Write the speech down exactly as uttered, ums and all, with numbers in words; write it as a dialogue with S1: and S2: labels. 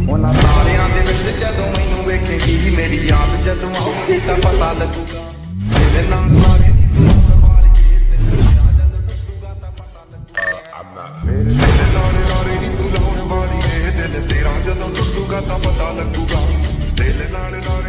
S1: ਉਹਨਾਂ ਤਾਰਿਆਂ ਦੇ ਵਿੱਚ ਜਦੋਂ ਮੈਨੂੰ ਵੇਖੇਗੀ ਮੇਰੀ ਯਾਦ ਜਦੋਂ ਆਉਗੀ ਤਾਂ ਪਤਾ ਲੱਗੂਗਾ ਤੇਰੇ ਨਾਲ ਲਾਰੇ ਨੀ ਤੂੰ ਲਾਉਣ ਵਾਲੀਏ ਤੇਰਾ ਜਦੋਂ ਟੁੱਟੂਗਾ ਤਾਂ ਪਤਾ ਲੱਗੂਗਾ ਮੇਰੇ ਤੇਰੇ ਨਾਲ ਲਾਰੇ ਨੀ ਤੂੰ ਲਾਉਣ ਵਾਲੀਏ ਦਿਲ ਤੇਰਾ ਜਦੋਂ ਟੁੱਟੂਗਾ ਤਾਂ ਪਤਾ ਲੱਗੂਗਾ ਦਿਲ ਨਾਲ